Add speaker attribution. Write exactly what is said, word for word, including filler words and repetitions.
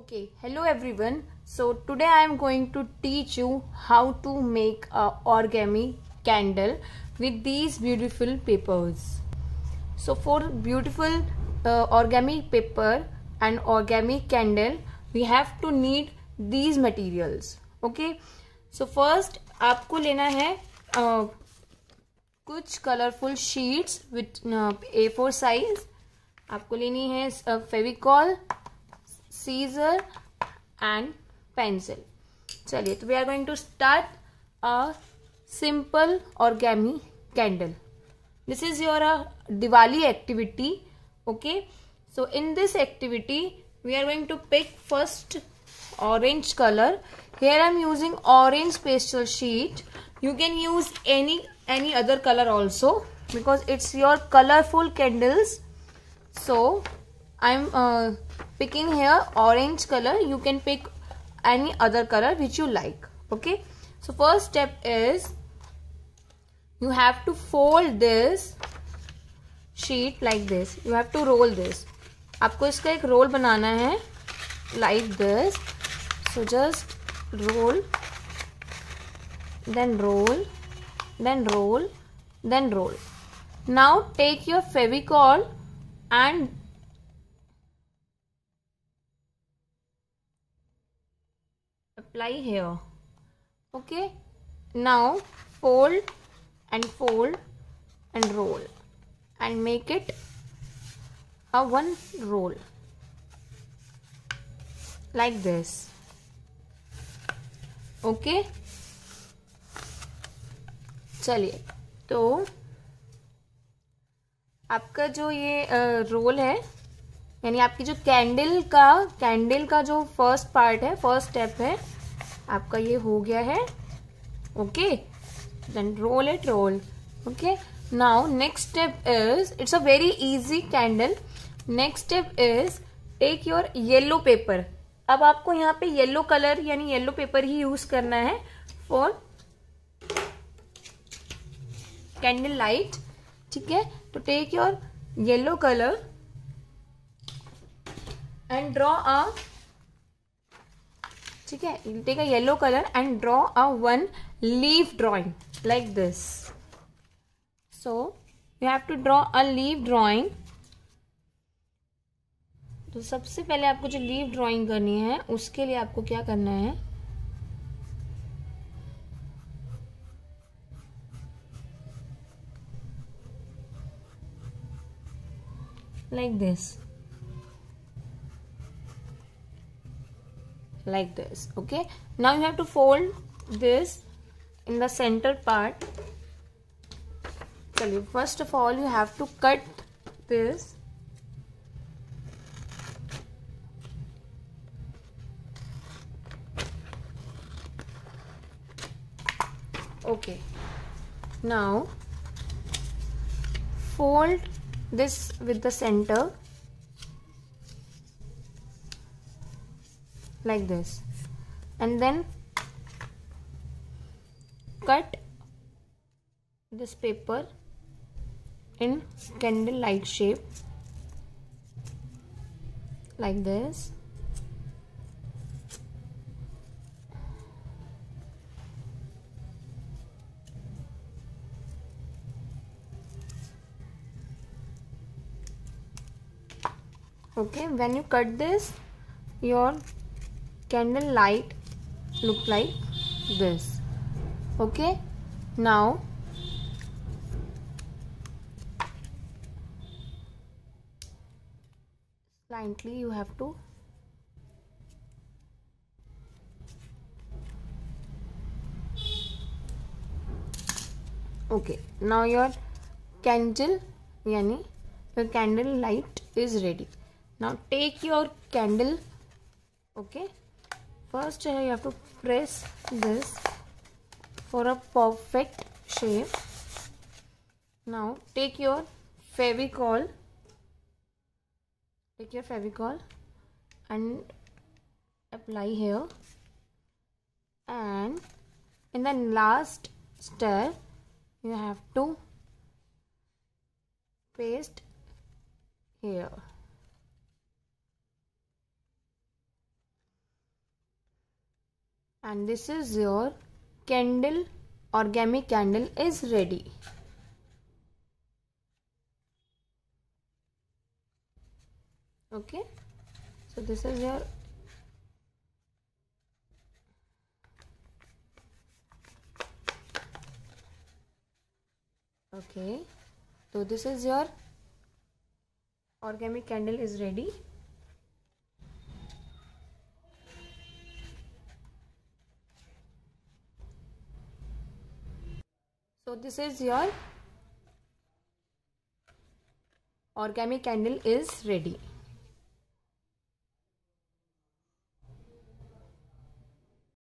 Speaker 1: Okay, hello everyone. So today I am going to teach you how to make a origami candle with these beautiful papers. So for beautiful uh, origami paper and origami candle, we have to need these materials. Okay. So first आपको लेना है uh, कुछ colourful sheets with A four size. आपको लेनी है Fevicol, scissor and pencil. चलिए, तो we are going to start a simple origami candle. This is your uh, Diwali activity. Okay, so in this activity we are going to pick first orange color. Here I am using orange pastel sheet. You can use any any other color also because it's your colorful candles. So I'm uh, picking here orange color. You can pick any other color which you like. Okay, so first step is you have to fold this sheet like this. You have to roll this. आपको इसका एक role बनाना है like this. So just roll, then roll, then roll, then roll. Now take your Fevicol and apply here. Okay, now fold and fold and roll and make it a one roll like this. Okay okay? चलिए, तो आपका जो ये role है, यानी आपकी जो candle का कैंडल का जो फर्स्ट पार्ट है, फर्स्ट स्टेप है, आपका ये हो गया है. Okay, then roll it, roll. Okay, now next step is, it's a very easy candle. Next step is take your yellow paper. अब आपको यहाँ पे येलो कलर यानी येलो पेपर ही यूज करना है फॉर कैंडल लाइट. ठीक है, तो take your yellow colour and draw a, ठीक है, take a yellow colour and draw a one leaf drawing like this. So you have to draw a leaf drawing. तो सबसे पहले आपको जो लीफ ड्राइंग करनी है उसके लिए आपको क्या करना है, like this, like this. Okay, now you have to fold this in the center part. चलिए, first of all you have to cut this. Okay, now fold this with the center like this, and then cut this paper in candle light shape like this. Okay, when you cut this, your candle light look like this. Okay, now slightly you have to okay, now your candle yani your candle light is ready. Now take your candle. Okay, first uh, you have to press this for a perfect shape. Now take your Fevicol, take your Fevicol and apply here, and in the last step you have to paste here. And this is your candle, origami candle is ready. Okay, so this is your okay so this is your origami candle is ready. So this is your origami candle is ready.